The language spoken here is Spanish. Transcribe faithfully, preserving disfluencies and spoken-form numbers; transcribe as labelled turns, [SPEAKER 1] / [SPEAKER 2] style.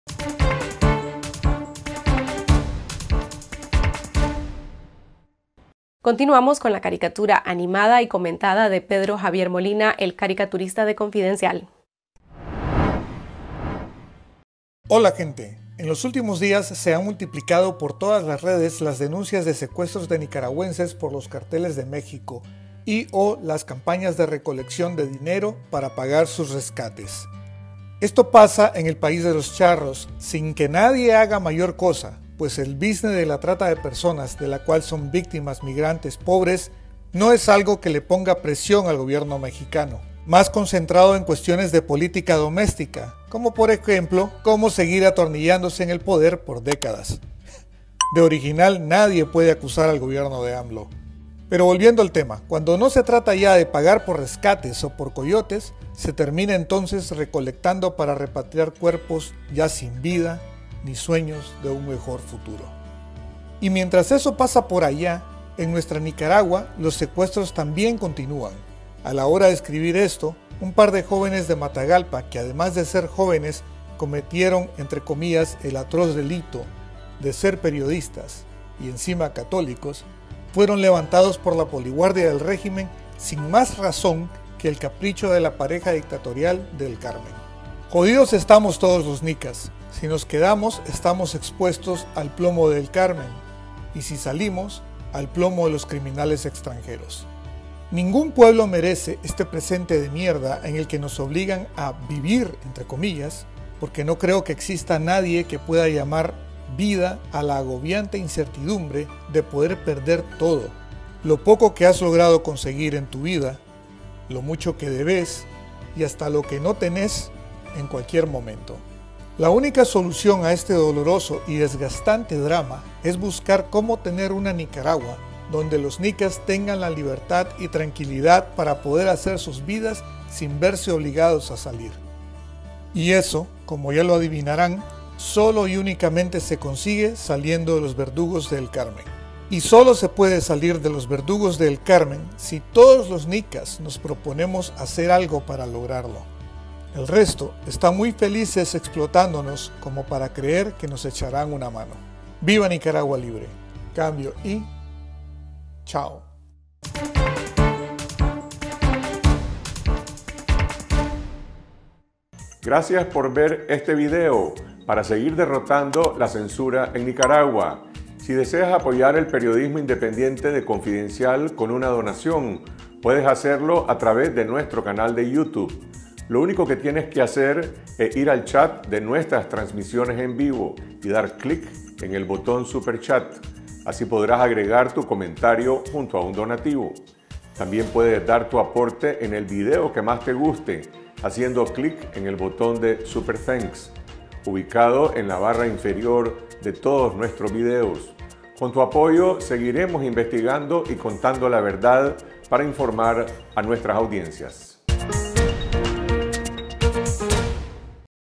[SPEAKER 1] Continuamos con la caricatura animada y comentada de Pedro Javier Molina, el caricaturista de Confidencial.
[SPEAKER 2] Hola gente, en los últimos días se han multiplicado por todas las redes las denuncias de secuestros de nicaragüenses por los carteles de México y o las campañas de recolección de dinero para pagar sus rescates. Esto pasa en el país de los charros sin que nadie haga mayor cosa, pues el business de la trata de personas de la cual son víctimas migrantes pobres no es algo que le ponga presión al gobierno mexicano, más concentrado en cuestiones de política doméstica, como por ejemplo, cómo seguir atornillándose en el poder por décadas. De original nadie puede acusar al gobierno de AMLO. Pero volviendo al tema, cuando no se trata ya de pagar por rescates o por coyotes, se termina entonces recolectando para repatriar cuerpos ya sin vida ni sueños de un mejor futuro. Y mientras eso pasa por allá, en nuestra Nicaragua los secuestros también continúan. A la hora de escribir esto, un par de jóvenes de Matagalpa, que además de ser jóvenes, cometieron, entre comillas, el atroz delito de ser periodistas y encima católicos, fueron levantados por la poliguardia del régimen sin más razón que el capricho de la pareja dictatorial del Carmen. Jodidos estamos todos los nicas. Si nos quedamos, estamos expuestos al plomo del Carmen, y si salimos, al plomo de los criminales extranjeros. Ningún pueblo merece este presente de mierda en el que nos obligan a vivir, entre comillas, porque no creo que exista nadie que pueda llamar vida a la agobiante incertidumbre de poder perder todo, lo poco que has logrado conseguir en tu vida, lo mucho que debes y hasta lo que no tenés en cualquier momento. La única solución a este doloroso y desgastante drama es buscar cómo tener una Nicaragua donde los nicas tengan la libertad y tranquilidad para poder hacer sus vidas sin verse obligados a salir. Y eso, como ya lo adivinarán, solo y únicamente se consigue saliendo de los verdugos del Carmen. Y solo se puede salir de los verdugos del Carmen si todos los nicas nos proponemos hacer algo para lograrlo. El resto están muy felices explotándonos como para creer que nos echarán una mano. ¡Viva Nicaragua libre! Cambio y... ¡chao!
[SPEAKER 3] Gracias por ver este video para seguir derrotando la censura en Nicaragua. Si deseas apoyar el periodismo independiente de Confidencial con una donación, puedes hacerlo a través de nuestro canal de YouTube. Lo único que tienes que hacer es ir al chat de nuestras transmisiones en vivo y dar clic en el botón Super Chat. Así podrás agregar tu comentario junto a un donativo. También puedes dar tu aporte en el video que más te guste, haciendo clic en el botón de Super Thanks, ubicado en la barra inferior de todos nuestros videos. Con tu apoyo seguiremos investigando y contando la verdad para informar a nuestras audiencias.